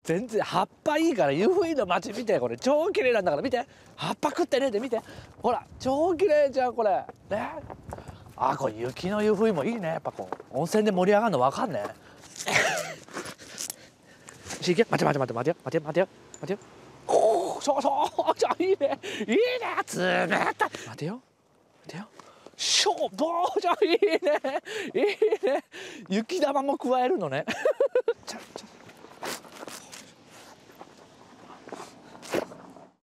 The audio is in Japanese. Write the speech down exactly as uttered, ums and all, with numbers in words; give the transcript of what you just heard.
全然葉っぱいいから湯布院の街見てこれ超綺麗なんだから見て葉っぱ食ってねって見てほら超綺麗じゃんこれね。あこれ雪の湯布院もいいねやっぱこう温泉で盛り上がるの分かんねえ。しいけ待て待て待て待て待て待てよ待てよ。おおそうそうじゃいいねいいね冷たい待てよ待てよしょぼうじゃいいねいいね雪玉も加えるのねちょちょ